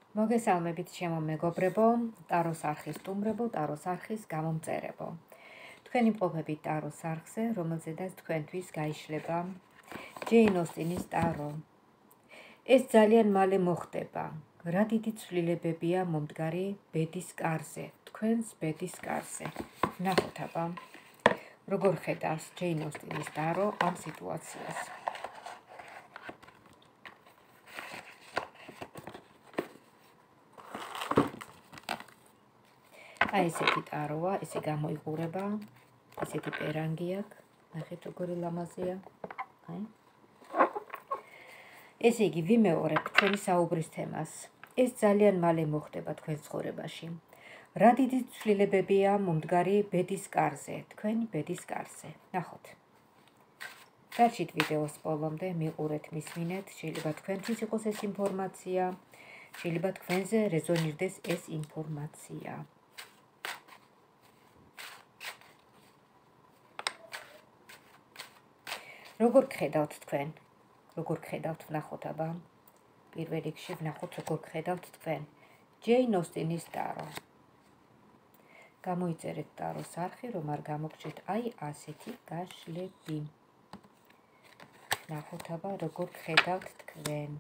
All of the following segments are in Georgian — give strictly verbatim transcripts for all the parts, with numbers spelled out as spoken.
მოგესალმებით ჩემო მეგობრებო, ტაროს არხის სტუმრებო, ტაროს არხის გამომწერებო. თქვენი მყოფებით ტაროს არხზე, რომელზედაც თქვენთვის გაიშლება ჯეინ ოსტინის ტარო. ეს ძალიან მალე მოხდება. რა დიდი ცვლილებებია მომდგარი ბედის კარზე, თქვენს ბედის კარზე. ნახოთ აბა, როგორ ხედავს ჯეინ ოსტინის ტარო ამ სიტუაციას. აი ესეთი ტაროა, ესე გამოიყურება, ესეთი პერანგი აქვს, ნახეთ როგორი ლამაზია. აი. ესე იგი, ვიმეორებ ჩვენი საუბრის თემას. ეს ძალიან მალე მოხდება თქვენ ცხოვრებაში. რა დიდი ცვლილებებია მომდგარი ბედის კარზე, თქვენი ბედის კარზე. ნახოთ. დარჩით ვიდეოს ბოლომდე, მიყურეთ, მისმინეთ, შეიძლება თქვენთვის იყოს ეს ინფორმაცია, შეიძლება თქვენზე რეზონირდეს ეს ინფორმაცია. როგორ გხედავთ თქვენ? როგორ გხედავთ, ვნახოთ აბა. პირველ რიგში ვნახოთ როგორ გხედავთ თქვენ. ჯეინ ოსტინის ტარო. გამოიწერეთ ტაროს არხი, რომ არ გამოგჭირთ აი ასეთი გაშლები. ვნახოთ აბა როგორ გხედავთ თქვენ.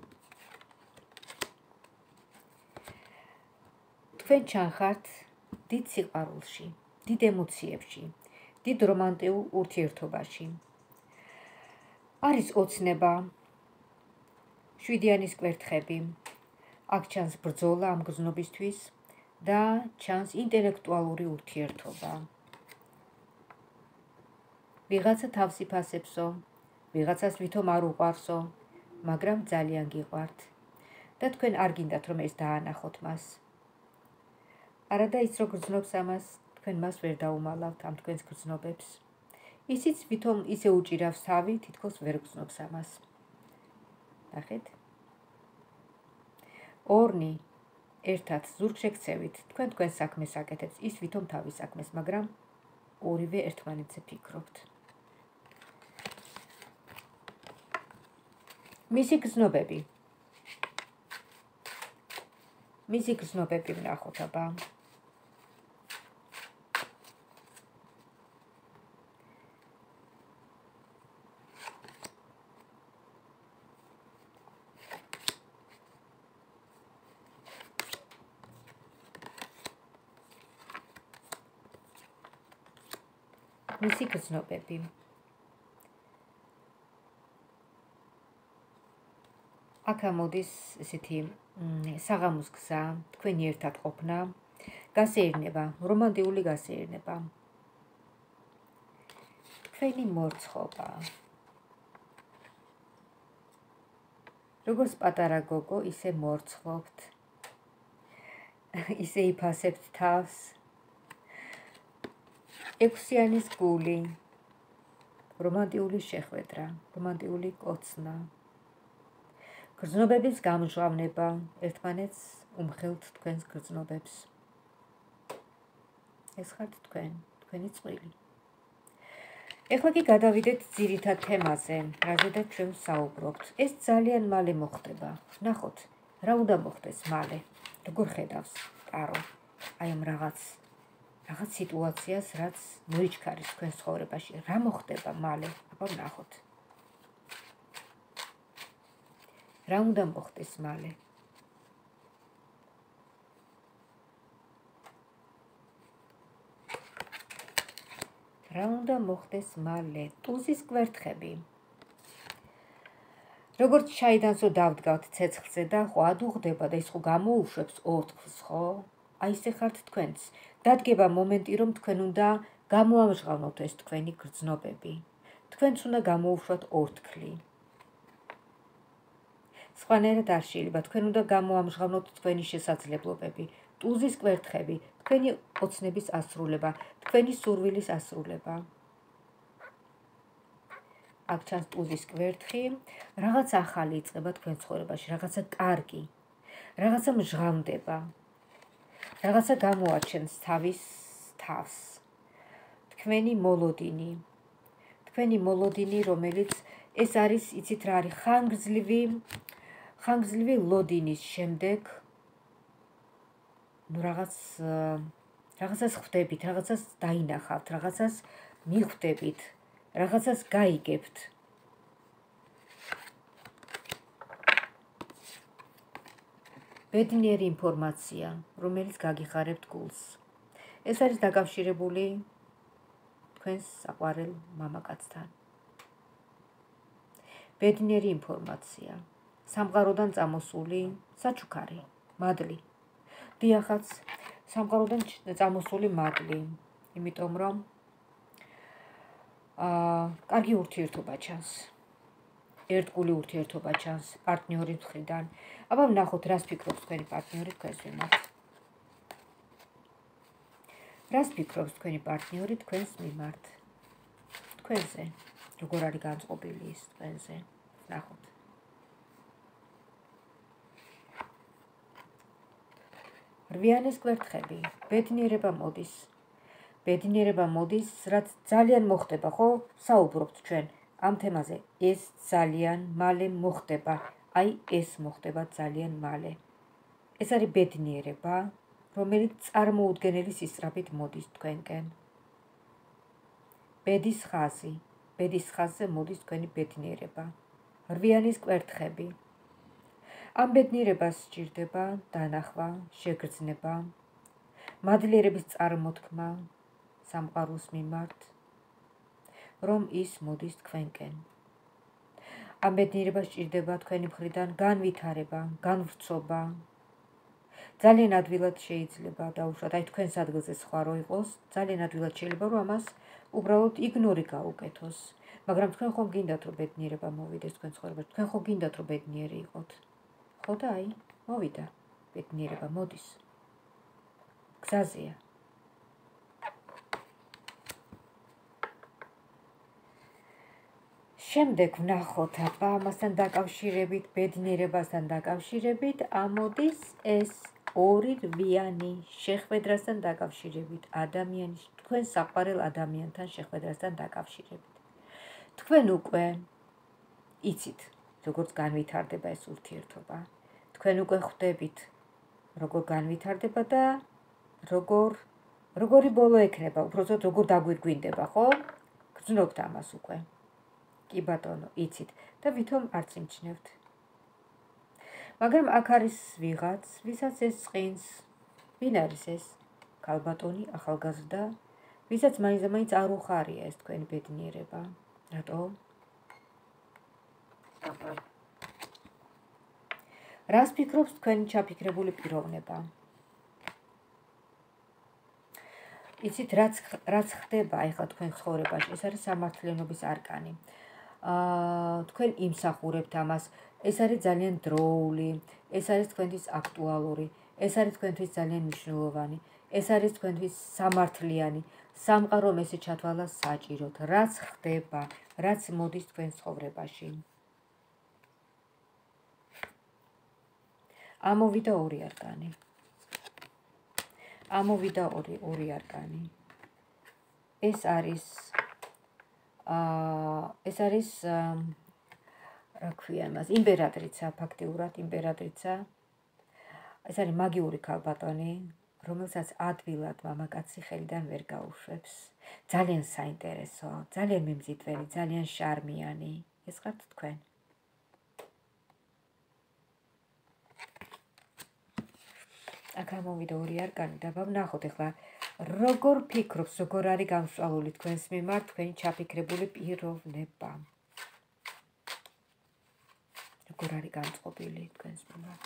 თქვენ ჩანხართ დიდ სიყვარულში, დიდ ემოციებში, დიდ რომანტიულ ურთიერთობაში. არის ოცნება, შვიდიანის კვერთხები, აქ ჩანს ბრძოლა ამ გრძნობისთვის და ჩანს ინტელექტუალური ურთიერთობა. ვიღაცა თავს იფასებსო, ვიღაცას ვითომ არ უყვარსო, მაგრამ ძალიან გიყვართ და თქვენ არ გინდათ რომ ეს დაანახოთ მას. არადა ის რო გრძნობს ამას, თქვენ მას ვერ დაუმალავთ ამ თქვენს გრძნობებს. ისიც ვითომ ისე უჭირავს თავი, თითქოს ვერ გრძნობს ამას. ნახეთ. ორნი ერთად ზურგშექცევით, თქვენ თქვენ საქმეს აკეთებს, ის ვითომ თავის საქმეს, მაგრამ ორივე ერთმანეთზე ფიქრობთ. მისი გრძნობები. მისი გრძნობები ვნახოთ აბა. მისი გრძნობები. აქ ამოდის ესეთი საღამოს გზა, თქვენი ერთად ყოფნა, გასეირნება, რომანტიული გასეირნება. თქვენი მორცხობა. როგორც პატარა გოგო, ისე მორცხობთ. ისე იფასებთ თავს. ექვსიანის გული, რომანტიული შეხვედრა, რომანტიული კოცნა, გრძნობების გამჟღავნება, ერთმანეთს უმხელთ თქვენს გრძნობებს. ეს ხართ თქვენ, თქვენი წყვილი. ეხლა კი გადავიდეთ ძირითად თემაზე, რაზედაც ჩვენ ვსაუბრობთ. ეს ძალიან მალე მოხდება. ნახოთ, რა უნდა მოხდეს მალე, როგორ ხედავს ტარო, აი ამ რაღაც რაღაც სიტუაციას, რაც მოიჩქარის თქვენ ცხოვრებაში, რა მოხდება მალე, აბა ვნახოთ. რა უნდა მოხდეს მალე? რა უნდა მოხდეს მალე? ტუზის კვერთხები. როგორც ჩაიდანსო დავდგავთ ცეცხლზე და ხო ადუღდება და ის ხო გამოუშვებს ორთქლს, ხო? აი ესე ხართ თქვენც. დადგება მომენტი, რომ თქვენ უნდა გამოამჟღავნოთ ეს თქვენი გრძნობები. თქვენც უნდა გამოუშვათ ორთქლი. სხვანაირად არ შეიძლება, თქვენ უნდა გამოამჟღავნოთ თქვენი შესაძლებლობები, ტუზის კვერთხები, თქვენი ოცნების ასრულება, თქვენი სურვილის ასრულება. აქ ჩანს ტუზის კვერთხი, რაღაც ახალი იწყება თქვენ ცხოვრებაში, რაღაცა კარგი, რაღაცა მჟღავნდება. რაღაცა გამოაჩენს თავის თავს. თქვენი მოლოდინი. თქვენი მოლოდინი, რომელიც ეს არის, იცით რა არის, ხანგრძლივი, ხანგრძლივი ლოდინის შემდეგ ნუ რაღაც რაღაცას ხვდებით, რაღაცას დაინახავთ, რაღაცას მიხვდებით, რაღაცას გაიგებთ. ბედნიერი ინფორმაცია, რომელიც გაგიხარებთ გულს. ეს არის დაკავშირებული თქვენს საყვარელ მამაკაცთან. ბედნიერი ინფორმაცია, სამყაროდან წამოსული საჩუქარი, მადლი. დიახაც, სამყაროდან წამოსული მადლი, იმიტომ რომ აა კარგი ურთიერთობა ჩანს. ერთგული ურთიერთობა ჩანს პარტნიორის მხრიდან. აბა ვნახოთ, რას ფიქრობს თქვენი პარტნიორი თქვენს მიმართ. რას ფიქრობს თქვენი პარტნიორი თქვენს მიმართ? თქვენზე. როგორ არის განწყობილი ის თქვენზე? ვნახოთ. რვიანეს კვერთხები, ბედნიერება მოდის. ბედნიერება მოდის, რაც ძალიან მოხდება, ხო? საუბრობთ ჩვენ ამ თემაზე. ეს ძალიან მალე მოხდება. აი ეს მოხდება ძალიან მალე. ეს არის ბედნიერება, რომელიც წარმოუდგენელი სისწრაფით მოდის თქვენკენ. ბედის ხაზი, ბედის ხაზზე მოდის თქვენი ბედნიერება. რვიანის კვერთხები. ამ ბედნიერებას სჭირდება დანახვა, შეგრძნება, მადლიერების წარმოთქმა სამყაროს მიმართ, რომ ის მოდის თქვენკენ. ამ ბედნიერებას სჭირდება თქვენი მხრიდან განვითარება, განვრცობა. ძალიან ადვილად შეიძლება დაუშვათ, აი თქვენს ადგილზე სხვა რო იყოს, ძალიან ადვილად შეიძლება რომ ამას უბრალოდ იგნორი გაუკეთოს. მაგრამ თქვენ ხომ გინდათ რომ ბედნიერება მოვიდეს თქვენ ცხოვრებაში, თქვენ ხო გინდათ რომ ბედნიერი იყოთ. ხო და აი, მოვიდა, ბედნიერება მოდის. გზაზეა. შემდეგ ვნახოთ, აბა ამასთან დაკავშირებით, ბედნიერებასთან დაკავშირებით, ამოდის ეს ორი რვიანი შეხვედრასთან დაკავშირებით, ადამიანის, თქვენ საყვარელ ადამიანთან შეხვედრასთან დაკავშირებით. თქვენ უკვე იცით, როგორც განვითარდება ეს ურთიერთობა. თქვენ უკვე ხვდებით, როგორ განვითარდება და როგორ როგორი ბოლო ექნება, უბრალოდ როგორ დაგვირგვინდება, ხო? გრძნობთ ამას უკვე. კი ბატონო, იცით და ვითომ არც იმჩნევთ. მაგრამ აქ არის ვიღაც, ვისაც ეს წყინს. ვინ არის ეს? ქალბატონი, ახალგაზრდა, ვისაც მაინც-მაინც არ უხარია ეს თქვენი ბედნიერება. რატო? რას ფიქრობს თქვენი ჩაფიქრებული პიროვნება? იცით, რაც რაც ხდება ახლა თქვენ ცხოვრებაში, ეს არის სამართლიანობის არკანი. აა თქვენ იმსახურებთ ამას, ეს არის ძალიან დროული, ეს არის თქვენთვის აქტუალური, ეს არის თქვენთვის ძალიან მნიშვნელოვანი, ეს არის თქვენთვის სამართლიანი, სამყარომ ესე ჩათვალა საჭიროდ, რაც ხდება, რაც მოდის თქვენ ცხოვრებაში. ამოვიდა ორი არკანი. ამოვიდა ორი ორი არკანი. ეს არის აა ეს არის რა ქვია მას, იმპერატრიცა, ფაქტიურად იმპერატრიცა. ეს არის მაგიური ქალბატონი, რომელსაც ადვილად მამაკაცი ხელიდან ვერ გაუშვებს. ძალიან საინტერესო, ძალიან მიმზიდველი, ძალიან შარმიანი. ეს ხართ თქვენ. აქ ამოვიდა ორი არკანი და ვნახოთ ახლა როგორ ფიქრობს, როგორ არის გამსჭვალული თქვენს მიმართ თქვენი ჩაფიქრებული პიროვნება. როგორ არის განწყობილი თქვენს მიმართ.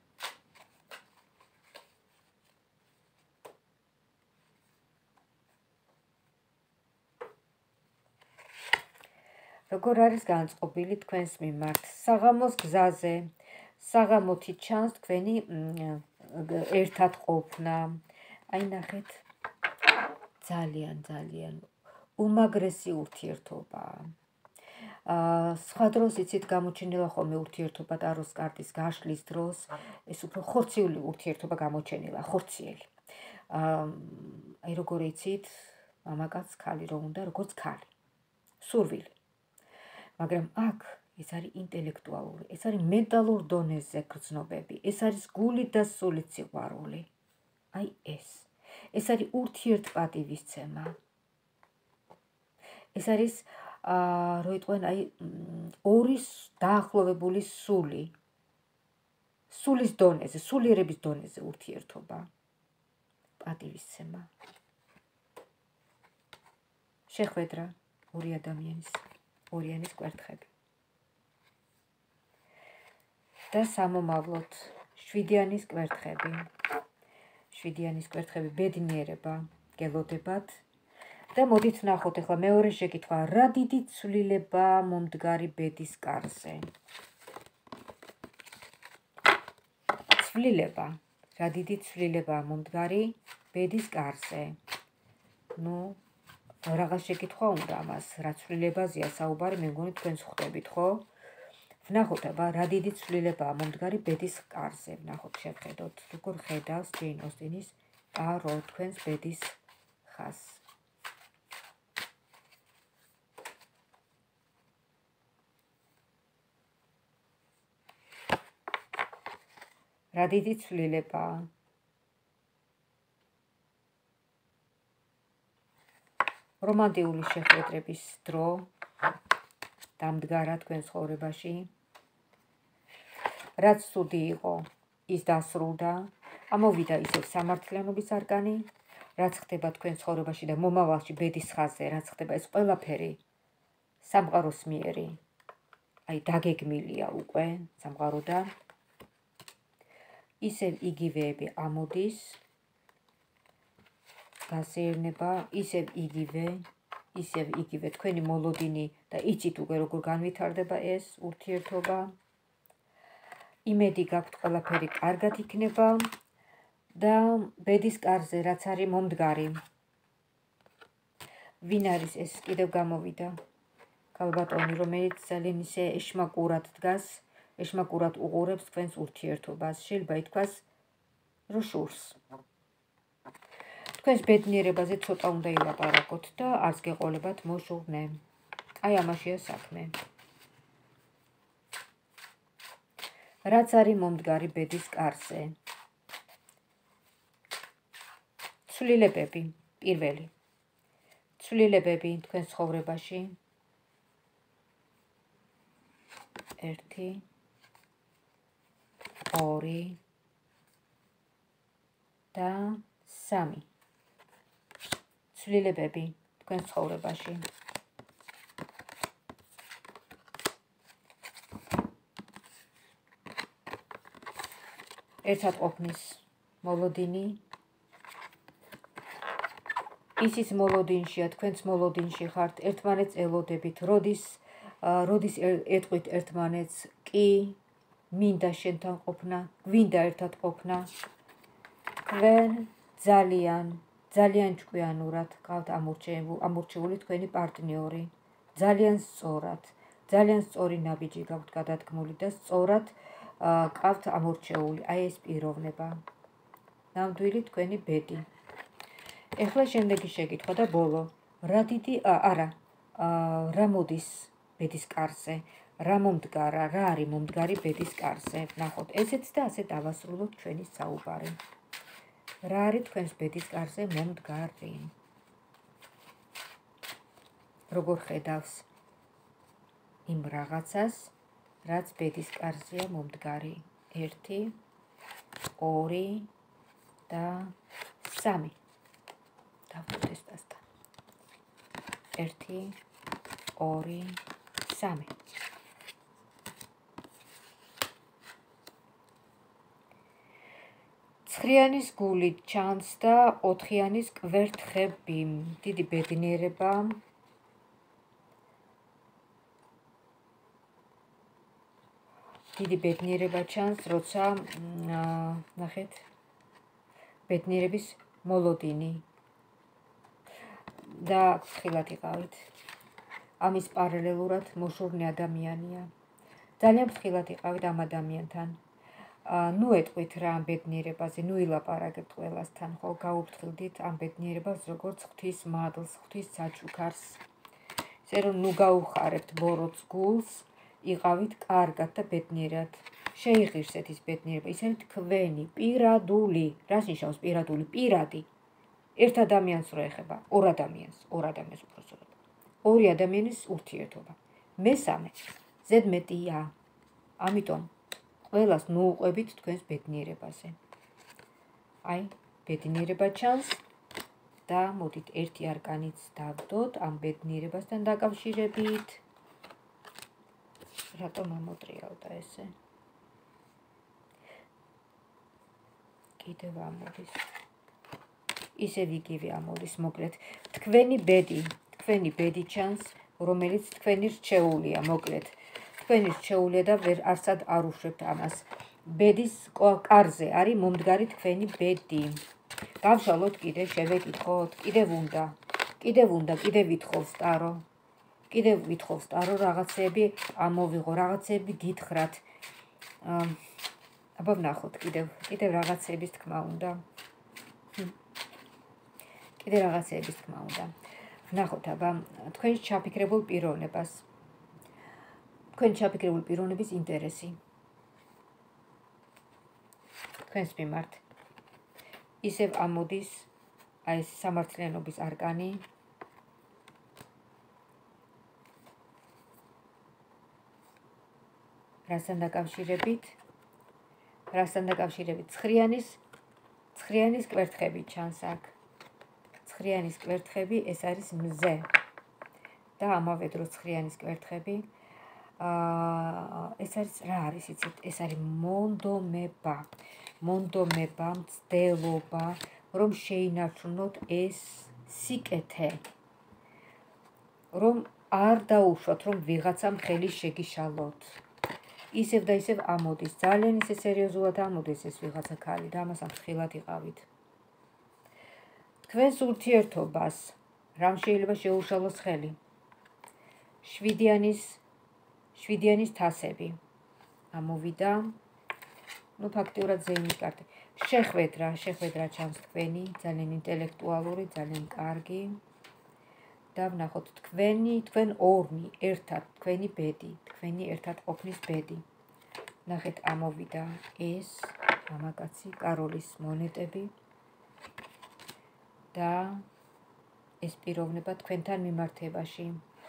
როგორ არის განწყობილი თქვენს მიმართ. საღამოს გზაზე, საღამოთი ჩანს თქვენი ერთად ყოფნა. აი ნახეთ, ძალიან ძალიან უმაგრესი ურთიერთობა. აა სხვა დროს იცით გამოჩენილა ხოლმე ურთიერთობა ტაროს კარტის გაშლის დროს, ეს უფრო ხორციული ურთიერთობა გამოჩენილა, ხორციელი. აა აი როგორ იცით, მამაკაც ქალი რო უნდა, როგორც ქალი. სურვილი. მაგრამ აქ ეს არის ინტელექტუალური, ეს არის მენტალურ დონეზე გრძნობები, ეს არის გული და სულით სიყვარული. აი ეს. ეს არის ურთიერთპატივისცემა. ეს არის რო იტყვენ აი ორი დაახლოვებული სული. სულის დონეზე, სულიერების დონეზე ურთიერთობა. პატივისცემა. შეხვედრა ორი ადამიანის, ორიანის კვერთხები. და სამომავლოდ შვიდიანის კვერთხები. შვიდიანის კვერთხები ბედნიერება, გელოდებათ. და მოდით ნახოთ ახლა მეორე შეკითხვა, რა დიდი ცვლილება მომდგარი ბედის კარზე? ცვლილება, რა დიდი ცვლილება მომდგარი ბედის კარზე? ნუ რაღაც შეკითხვა უნდა ამას, რა ცვლილებაზეა საუბარი, მე მგონი თქვენს ხვდებით, ხო? ვნახოთ აბა, რა დიდი ცვლილებაა მომდგარი ბედის კარზე. ვნახოთ, შევხედოთ, როგორ ხედავს ჯეინ ოსტინის ტარო თქვენს ბედის ხაზს. რა დიდი ცვლილებაა? რომანტიკული შეხვედრების დრო დამდგარა თქვენ ცხოვრებაში. რაც ცუდი იყო, ის დასრულდა. ამოვიდა ისევ სამართლიანობის არკანი, რაც ხდება თქვენ ცხოვრებაში და მომავალში ბედის ხაზზე, რაც ხდება ეს ყველაფერი სამყაროსმიერი. აი დაგეგმილია უკვე სამყაროდან. ისევ იგივეები ამოდის. გასეირნება, ისევ იგივე, ისევ იგივე თქვენი მოლოდინი და იცით უკვე როგორ განვითარდება ეს ურთიერთობა. იმედი გაქვთ ყველაფერი კარგად იქნება და ბედის კარზე რაც არის მომდგარი. ვინ არის ეს კიდევ გამოვიდა? ქალბატონი, რომელიც ძალიან ისე ეშმაკურად დგას, ეშმაკურად უყურებს თქვენს ურთიერთობას. შეიძლება ითქვას, რომ შურს. თქვენს ბედნიერებაზე ცოტა უნდა ილაპარაკოთ და არც გეყოლებათ მოშურნე. აი ამაშია საქმე. რაც არის მომდგარი ბედის კარზე? ცვლილებები, პირველი. ცვლილებები თქვენ ცხოვრებაში. ერთი, ორი და სამი. ცვლილებები თქვენ ცხოვრებაში. ერთად ყოფნის მოლოდინი. ისიც მოლოდინშია, თქვენც მოლოდინში ხართ, ერთმანეთს ელოდებით, როდის როდის ეტყვით ერთმანეთს, კი, მინდა შენთან ყოფნა, გვინდა ერთად ყოფნა. თქვენ ძალიან, ძალიან ჭკვიანურად გყავთ ამორჩეული თქვენი პარტნიორი. ძალიან სწორად, ძალიან სწორი ნაბიჯი გაქვთ გადადგმული და სწორად გყავთ ამორჩეული. აი ეს პიროვნება. ნამდვილი თქვენი ბედი. ეხლა შემდეგი შეკითხვა და ბოლო. რა დიდი, არა, რა მოდის ბედის კარზე? რა მომდგარა, რა არის მომდგარი ბედის კარზე? ნახოთ, ესეც და ასე დავასრულოთ ჩვენი საუბარი. რა არის თქვენს ბედის კარზე მომდგარი? როგორ ხედავს იმ რაღაცას, რაც ბედის კარზეა მომდგარი? ერთი, ორი და სამი. დავდოთ ეს დასთან. ერთი, ორი, სამი. ცხრიანის გული ჩანს და ოთხიანის კვერთხები. დიდი ბედნიერება. დიდი ბედნიერება ჩანს, როცა ნახეთ ბედნიერების მოლოდინი. და ფრთხილად იყავით. ამის პარალელურად მოშურნე ადამიანია. ძალიან ფრთხილად იყავით ამ ადამიანთან. ნუ ეტყვით რა ამ ბედნიერებაზე, ნუ ილაპარაკებთ ყველასთან, ხო, გაუფრთხილდით ამ ბედნიერებას, როგორც ღვთის მადლს, ღვთის საჩუქარს. ისე რომ ნუ გაუხარებთ ბოროტს გულს, იყავით კარგად და ბედნიერად. შეიღირსეთ ის ბედნიერება, ის არის თქვენი პირადული, რას ნიშნავს პირადული? პირადი. ერთ ადამიანს რო ეხება, ორ ადამიანს, ორ ადამიანს უბრალოდ. ორი ადამიანის ურთიერთობა. მესამე, ზედმეტია. ამიტომ ყველას მოუყვებით თქვენს ბედნიერებაზე. აი, ბედნიერება ჩანს და მოდით ერთი არკანიც დავდოთ ამ ბედნიერებასთან დაკავშირებით. რატომ ამოტრიალდა ესე? კიდევ ამოდის. ისევ იგივე ამოდის, მოკლედ. თქვენი ბედი, თქვენი ბედი ჩანს, რომელიც თქვენი რჩეულია, მოკლედ. თქვენი რჩეულია და ვერ არსად არ უშვებთ ამას. ბედის კარზე არის მომდგარი თქვენი ბედი. გავშალოთ კიდე, შევეკითხოთ, კიდევ უნდა, კიდევ უნდა, კიდევ ვითხოვს ტარო. კიდევ ვითხოვს ტარო, რაღაცები ამოვიღო, რაღაცები გითხრათ. აბა ვნახოთ კიდევ, კიდევ რაღაცების თქმა უნდა. კიდევ რაღაცების თქმა უნდა. ვნახოთ აბა თქვენს ჩაფიქრებულ პიროვნებას. თქვენ ჩაფიქრებულ პიროვნების ინტერესი. თქვენს მიმართ. ისევ ამოდის აი ეს სამართლიანობის არკანი. რასთან დაკავშირებით? რასთან დაკავშირებით? ცხრიანის ცხრიანის კვერთხები ჩანს აქ. ცხრიანის კვერთხები, ეს არის მზე. და ამავე დროს ცხრიანის კვერთხები. ეს არის რა არის იცით? ეს არის მონდომება. მონდომება, მცდელობა, რომ შეინარჩუნოთ ეს სიკეთე. რომ არ დაუშვათ, რომ ვიღაცამ ხელი შეგიშალოთ. ისევ და ისევ ამოდის, ძალიან ისე სერიოზულად ამოდის ეს ვიღაცა ქალი და ამას ამხილად იყავით. თქვენს ურთიერთობას რამ შეიძლება შეუშალოს ხელი? შვიდიანის შვიდიანის თასები ამოვიდა. ნუ ფაქტიურად ზეიმის კარტი. შეხვედრა, შეხვედრა ჩანს თქვენი, ძალიან ინტელექტუალური, ძალიან კარგი. და ვნახოთ თქვენი, თქვენ ორნი, ერთად, თქვენი ბედი, თქვენი ერთად ყოფნის ბედი. ნახეთ ამოვიდა ეს მამაკაცი, კაროლის მონეტები. და ეს პიროვნება თქვენთან მიმართებაში.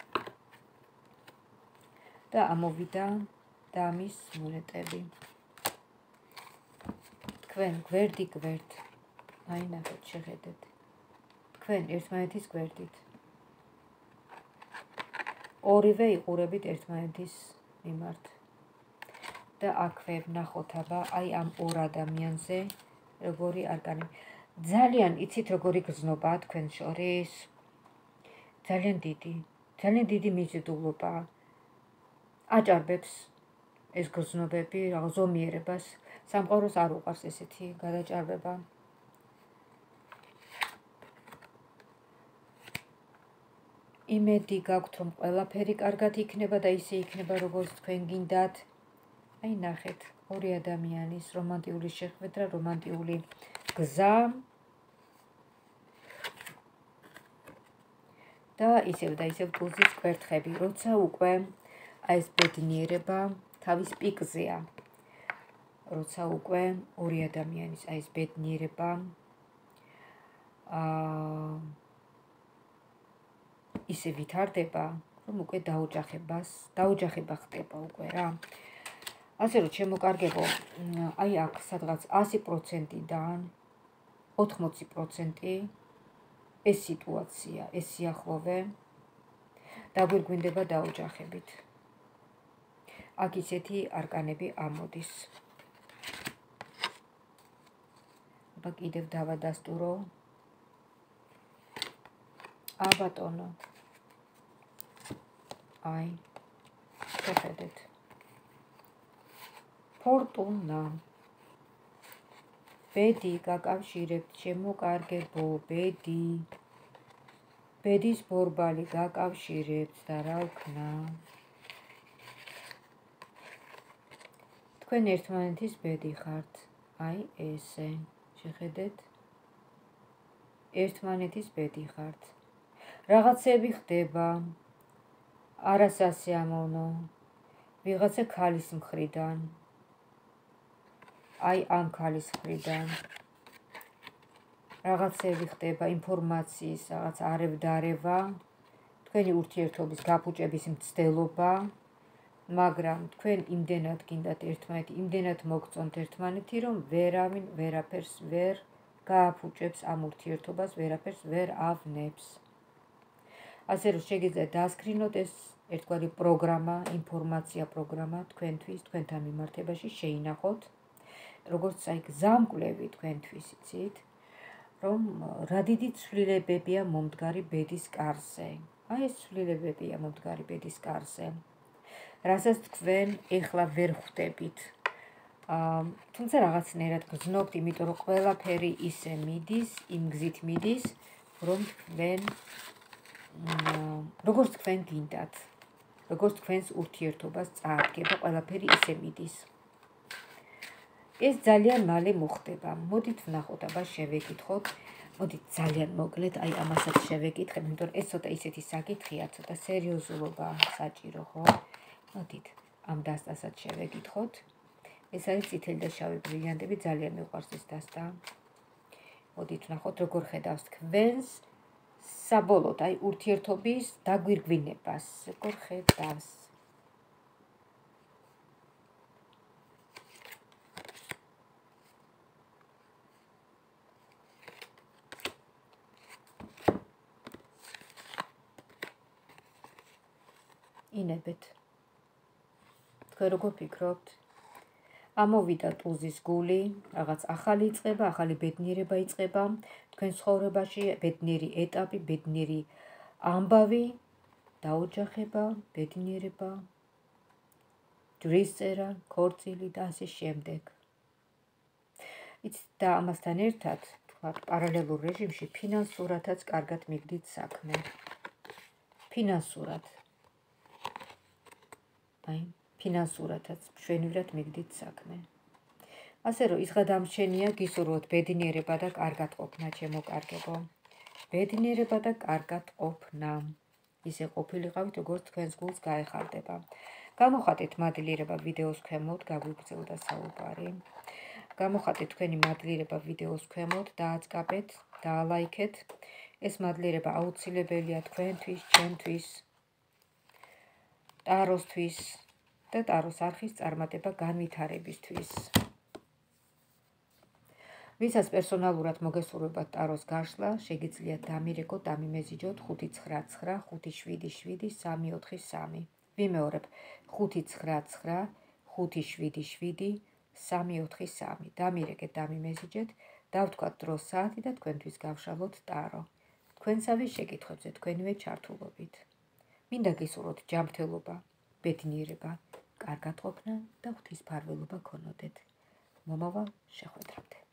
და ამოვიდა დამის მონეტები. თქვენ გვერდი გვერდ. აი ნახეთ, შეხედეთ. თქვენ ერთმანეთის გვერდით. ორივე იყურებით ერთმანეთის მიმართ. და აქვე ვნახოთ აბა აი ამ ორ ადამიანზე როგორი არკანი. ძალიან იცით როგორი გრძნობაა თქვენ შორის. ძალიან დიდი, ძალიან დიდი მიზიდულობა. აჭარბებს ეს გრძნობები, რაღაც ზომიერებას. სამყაროს არ უყვარს ესეთი გადაჭარბება. იმედი გაქვთ, რომ ყველაფერი კარგად იქნება და ისე იქნება, როგორც თქვენ გინდათ. აი ნახეთ, ორი ადამიანის რომანტიული შეხვედრა, რომანტიული გზა. და ისევ და ისევ ტუზის კვერთხები, როცა უკვე აი ეს ბედნიერება თავის პიკზეა. როცა უკვე ორი ადამიანის აი ეს ბედნიერება აა ისე ვითარდება, რომ უკვე დაოჯახებას, დაოჯახება ხდება უკვე რა. ასე რომ შემოკარგებო, აი აქ სადღაც ასი პროცენტიდან ოთხმოცი პროცენტი ეს სიტუაცია, ეს სიახლოვე დაგვირგვინდება დაოჯახებით. აქ ისეთი არკანები ამოდის. აბა კიდევ დავადასტურო. ა ბატონო. აი, შეხედეთ. ფორტუნა. ბედი გაკავშირებთ, შემოკარგებო, ბედი. ბედის ბორბალი გაკავშირებთ და რა ვქნა. თქვენ ერთმანეთის ბედი ხართ. აი ესე, შეხედეთ. ერთმანეთის ბედი ხართ. რაღაცები ხდება. არასასიამოვნო. ვიღაცა ქალის მხრიდან. აი ამ ქალის მხრიდან რაღაცები ხდება, ინფორმაციის რაღაც არევდარევა, თქვენი ურთიერთობის გაფუჭების მცდელობა, მაგრამ თქვენ იმდენად გინდათ ერთმანეთი, იმდენად მოგწონთ ერთმანეთი, რომ ვერავინ ვერაფერს ვერ გააფუჭებს ამ ურთიერთობას, ვერაფერს ვერ ავნებს. ასე რომ შეგიძლიათ დაასკრინოთ ეს ერთგვარი პროგრამა, ინფორმაცია პროგრამა თქვენთვის, თქვენთან მიმართებაში შეინახოთ, როგორც აი გზამკვლევი თქვენთვის, იცით, რომ რა დიდი ცვლილებებია მომდგარი ბედის კარზე. აი ეს ცვლილებებია მომდგარი ბედის კარზე. რასაც თქვენ ეხლა ვერ ხვდებით. თუმცა რაღაცნაირად გრძნობთ, იმიტომ რომ ყველაფერი ისე მიდის, იმ გზით მიდის, რომ თქვენ როგორც თქვენ გინდათ, როგორც თქვენს ურთიერთობას წაადგება, ყველაფერი ისე მიდის. ეს ძალიან მალე მოხდება. მოდით ვნახოთ, აბა შევეკითხოთ. მოდით ძალიან მოკლედ, აი ამასაც შევეკითხებ, იმიტომ რომ ეს ცოტა ისეთი საკითხია, ცოტა სერიოზულობა საჭირო, ხო? მოდით ამ დასტასაც შევეკითხოთ. ეს არის წითელი და შავი ბრილიანტები, ძალიან მიყვარს ეს დასტა. მოდით ვნახოთ, როგორ ხედავს თქვენს საბოლოოდ, აი ურთიერთობის დაგვირგვინებას, როგორ ხედავს. ინებეთ. თქვენ როგორ ფიქრობთ? ამოვიდა ტუზის გული, რაღაც ახალი იწყება, ახალი ბედნიერება იწყება, თქვენ ცხოვრებაში ბედნიერი ეტაპი, ბედნიერი ამბავი, დაოჯახება, ბედნიერება, ჯვრისწერა, ქორწილი და ასე შემდეგ. იცით, და ამასთან ერთად, თქვათ, პარალელურ რეჟიმში ფინანსურათაც კარგად მიგდით საქმე. ფინანსურად. აი, ფინანსურათაც მშვენივრად მიგდით საქმე. ასე რომ ის გადამრჩენია, გისურვოთ ბედნიერება და კარგად ყოფნა, ჩემო კარგებო. ბედნიერება და კარგად ყოფნა. ისე ყოფილიყავით, როგორც თქვენს გულს გაეხარდება. გამოხატეთ მადლიერება ვიდეოს ქვემოთ, გაგვიგრძელდა საუბარი. გამოხატეთ თქვენი მადლიერება ვიდეოს ქვემოთ, დააწყაბეთ, დაალაიქეთ. ეს მადლიერება აუცილებელია თქვენთვის, ჩემთვის, ტაროსთვის და ტაროს არხის წარმატება განვითარებისთვის. ვისაც პერსონალურად მოგესურვებათ ტაროს გაშლა, შეგიძლიათ დამირეკოთ, დამიმეზიჯოთ ხუთი ცხრა ცხრა ხუთი შვიდი შვიდი სამი ოთხი სამი. ვიმეორებ ხუთი ცხრა ცხრა ხუთი შვიდი შვიდი სამი ოთხი სამი. დამირეკეთ, დამიმეზიჯეთ, დავთქვათ დრო საათი და თქვენთვის გავშალოთ ტარო. თქვენსავე შეკითხვებზე თქვენივე ჩართულობით. მინდა გისურვოთ ჯანმრთელობა, ბედნიერება, კარგად ყოფნა და ღვთისმფარველობა გქონოდეთ. მომავალ შეხვედრამდე.